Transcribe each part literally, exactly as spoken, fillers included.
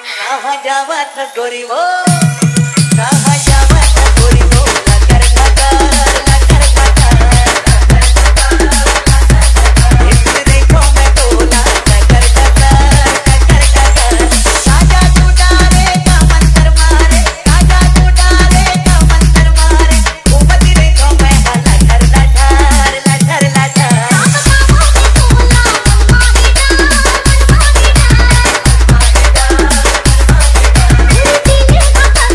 कहाँ जावत गोरी वो कहाँ जावत गोरी वो लगर लगर लगर लगर इस देखो मैं तो ना लगर लगर लगर लगर राजा तू डाले का मंत्र मारे राजा तू डाले का मंत्र मारे घूमती देखो मैं लगर लगर लगर लगर Thank you.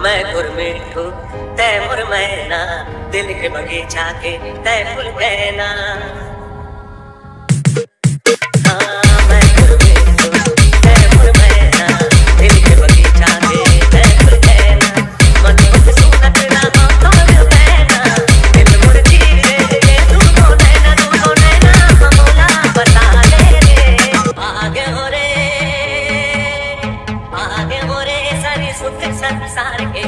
मैं गुरमीठू तै मुर मैना, दिल के बगीचा के तै फूल कहना। हाँ मैं गुरमीठू तै मुर मैना, दिल के बगीचा के तै फूल कहना। मन मुझ सुनत ना हो तोर मैना, दिल मुड़ चीरे के तू तो नैना, तू तो नैना हमोला बता दे रे। आगे हो रे आगे हो रे सारी सुख संसार के।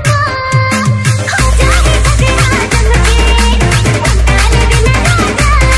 Yeah.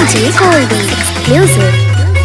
D J Goldie Music.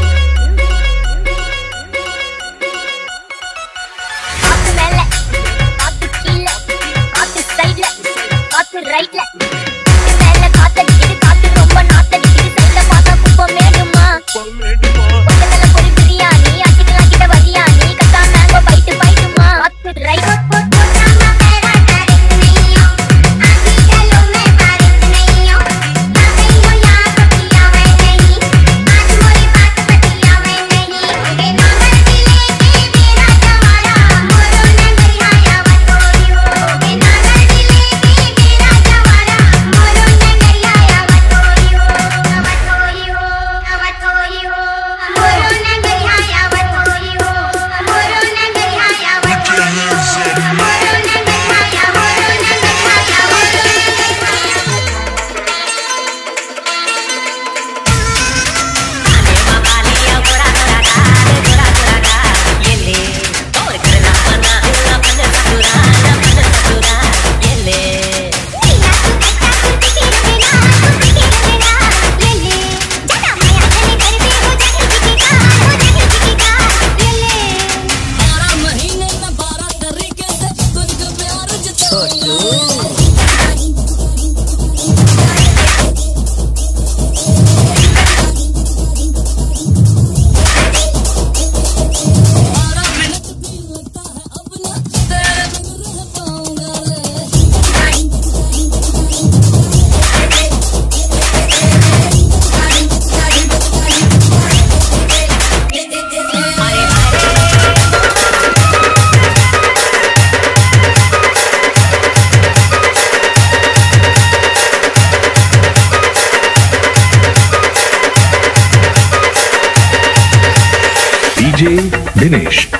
D J Dinesh.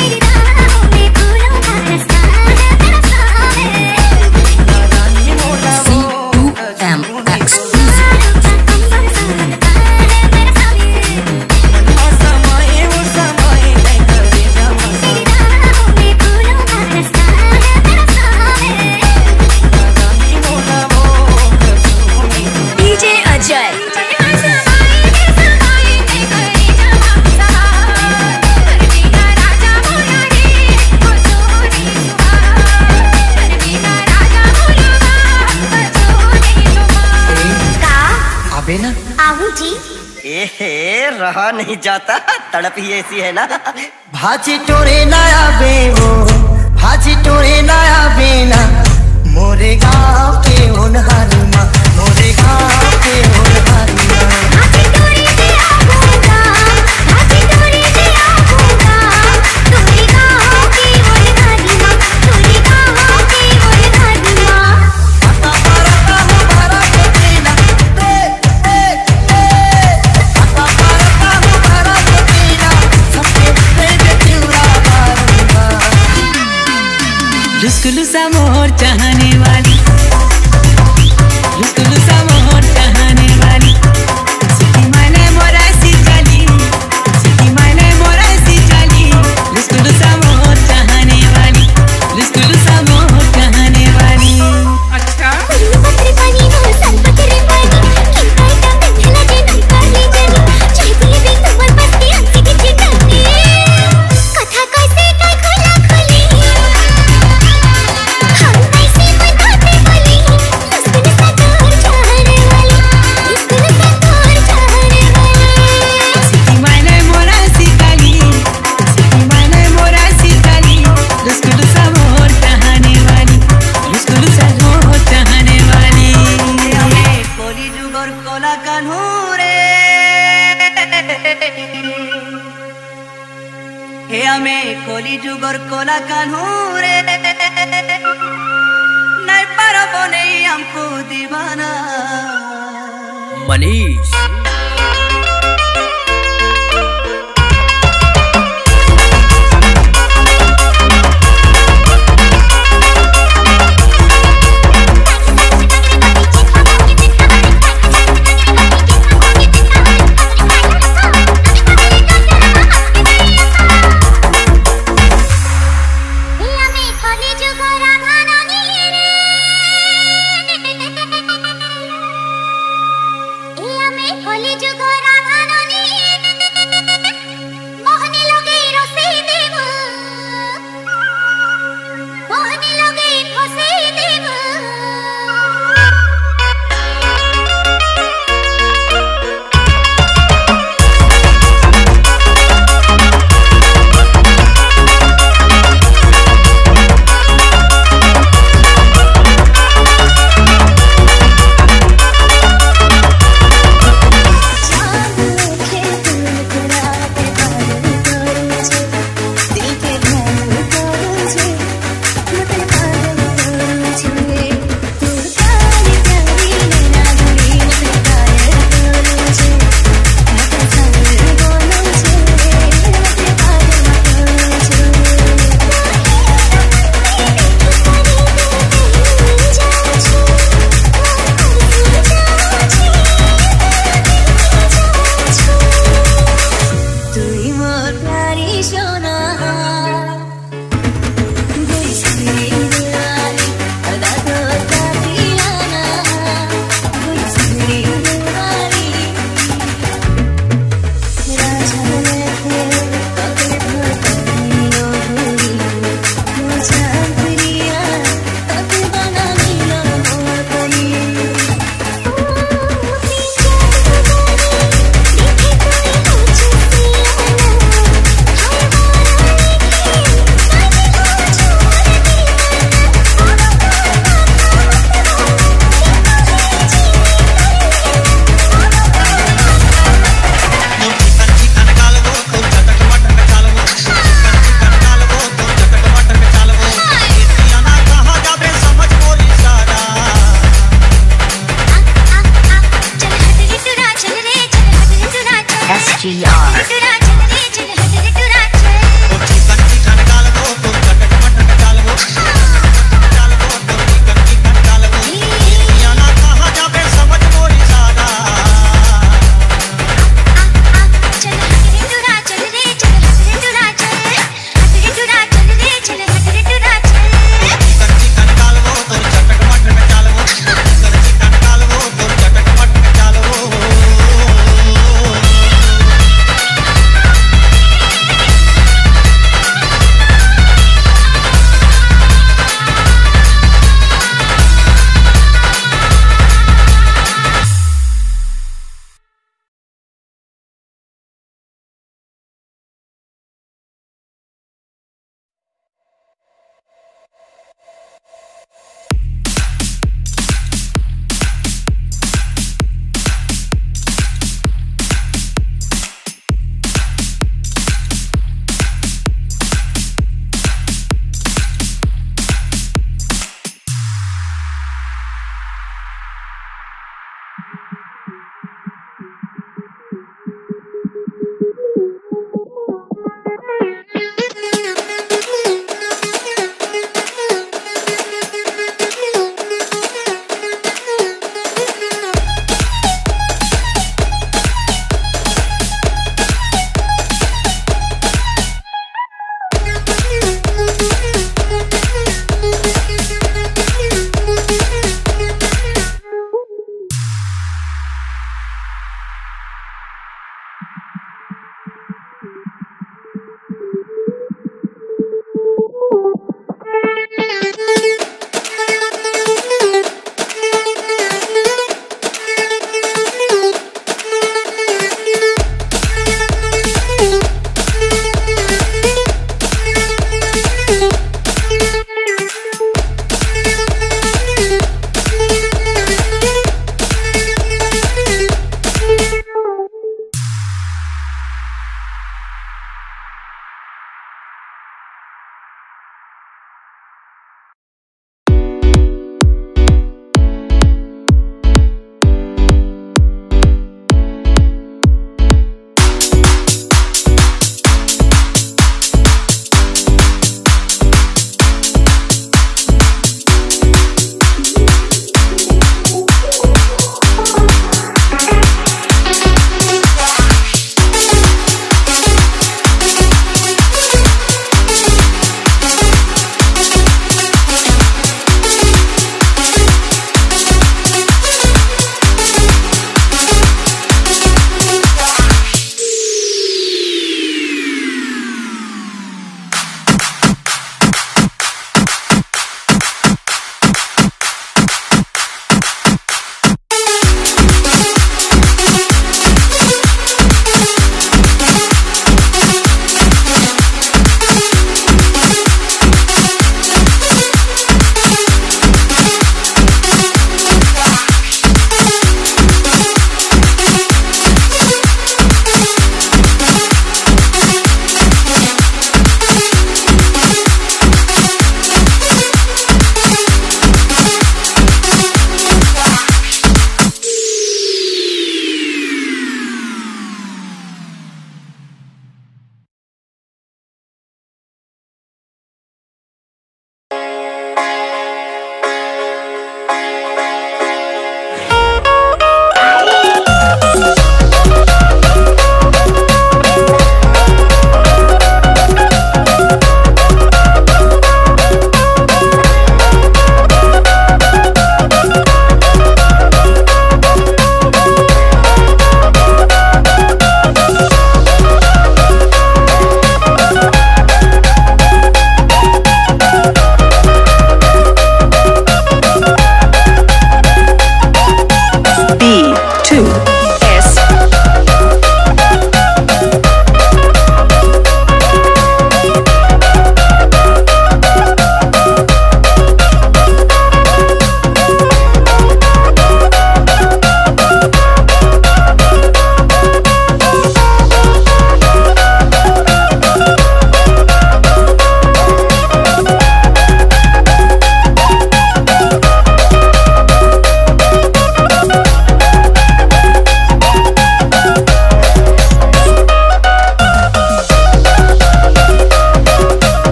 मोला Sanjay. अबे ना आहू जी एहे रहा नहीं जाता, तड़प ही ऐसी है ना। भाजी टोरे लाया बे वो, भाजी टोरे लाया बेना मोरे गाँव के होनहारी माँ, मोरे गाँव के होनहारी माँ। भाजी टोरे से आऊंगा, भाजी टोरे से आऊंगा, तोरी गाँव की होनहारी माँ, तोरी गाँव की होनहारी माँ। आता परता हमारा को देना, दे दे दे। आता परता हमारा को देना, सबके दे दे चिवड़ा बारूंगा। लुस्कुलु सा मोर चाहने वाली, लुस्कुलु सा मोर चाहने वाली, सिटी माने मोरा सी चाली, सिटी माने मोरा सी चाली, लुस्कुलु सा मोर चाहने वाली, लुस्कुलु सा मोर चाहने वाली। अच्छा पुरी पत्री पानी हो सन पत्री पानी, किंकाय का मेला जे नहीं काली जनी, चाहे दिए भी तुम्हार बस्ती हमसे किसी डरनी। कथा कैसे काय खोला खोली, हम कैसे बताते बोली, लुस्कुल सा तोर चाहने वाली, लुस्कुल सा तोर चाहने वाली। सिटी माने मोरा सी चाली, सिटी माने मोरा सी चाली, लुस्कुलु सा मोर चाहने वाली, लुस्कुलु सा मोर चाहने वाली। हमें कोली जुगर कोला कान्हूरे, हे हमें कोली जुगर कोला कान्हूरे, नहीं पारबो नहीं हमको दीवाना। मनीष होली जुगोरा